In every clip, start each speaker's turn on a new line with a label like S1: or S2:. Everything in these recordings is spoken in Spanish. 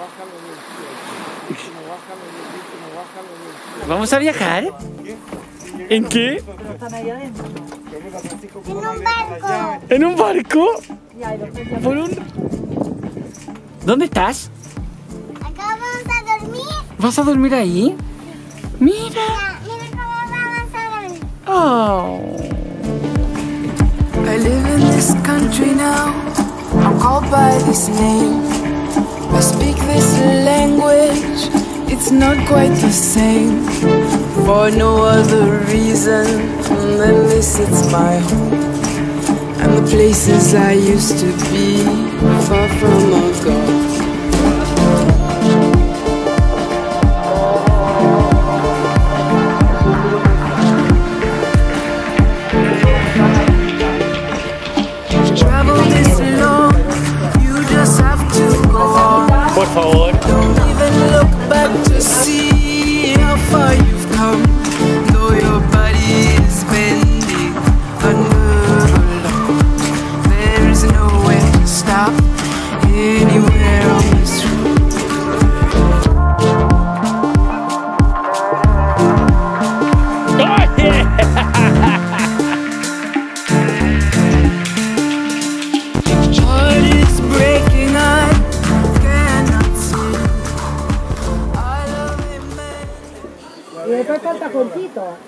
S1: ¿Vamos a viajar? ¿En qué?
S2: En un barco.
S1: ¿En un barco? ¿Por un... ¿Dónde estás?
S2: Acá vamos a dormir.
S1: ¿Vas a dormir ahí? Mira.
S2: Mira cómo vamos a dormir.
S1: Oh.
S3: I live in this country now. I'm called by this name. I speak this language. It's not quite the same. For no other reason than this, it's my home. And the places I used to be, far from are gone.
S1: Por favor.
S3: Don't even look back to see how far you've come. Though your body is bending under the load, there is nowhere to stop anywhere on this road. Heart is breaking, I cannot see. I love him, man.
S4: Y después canta cortito.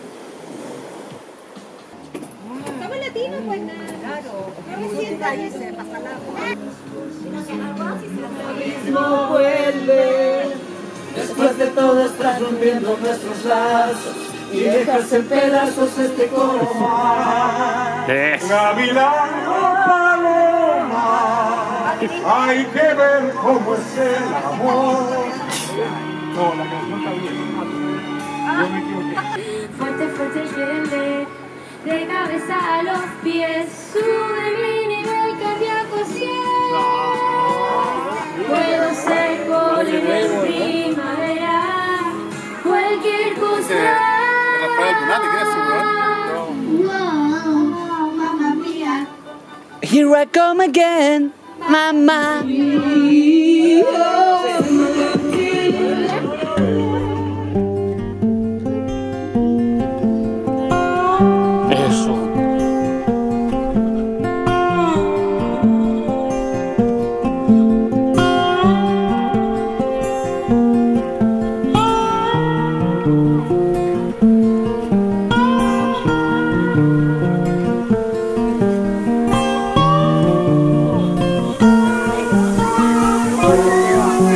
S5: Estamos latinos, pues nada. Claro. No sienta ahí, se pasa el agua.
S6: No vuelve. Después de todo estás rompiendo nuestros lazos y dejas en pedazos este corazón. Gavilán o paloma, hay que ver cómo es el amor. No, la canción está bien. Yo me equivoqué.
S7: Fuerte, fuerte lleve, de cabeza a los pies, sube mi nivel cardíaco 100. Puedo ser polen, primavera, cualquier cosa.
S8: Rafael Lunate, ¿qué es eso,
S2: No, mamá mía.
S1: Here I come again, mamá. Eso.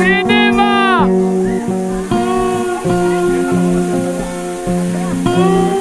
S1: ¡Cinema!